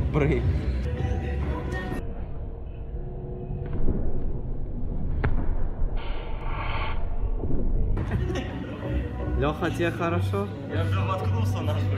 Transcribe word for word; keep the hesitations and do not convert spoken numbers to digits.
Брейк. Леха, тебе хорошо? Я уже воткнулся нахуй.